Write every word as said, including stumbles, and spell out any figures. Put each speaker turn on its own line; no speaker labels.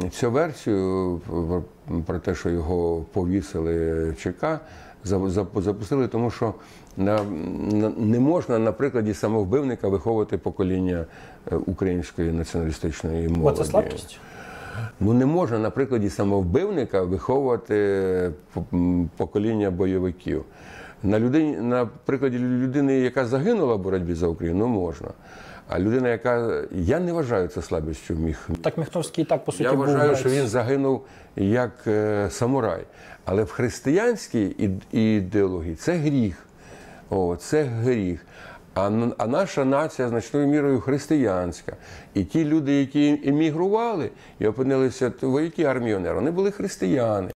цю версію про те, що його повісили в ЧК, запустили, тому що не можна на прикладі самовбивника виховувати покоління української націоналістичної молоді.
Бо це слабкість?
Ну, не можна на прикладі самовбивника виховувати покоління бойовиків. На, людині, на прикладі людини, яка загинула в боротьбі за Україну, ну, можна. А людина, яка... Я не вважаю це слабістю Міх.
Так Міхновський і так, по суті,
Я
був...
вважаю,
брець.
що він загинув як е, самурай. Але в християнській ідеології це гріх. О, це гріх. А, а наша нація значною мірою християнська. І ті люди, які емігрували і опинилися вояки армії УНР, вони були християни.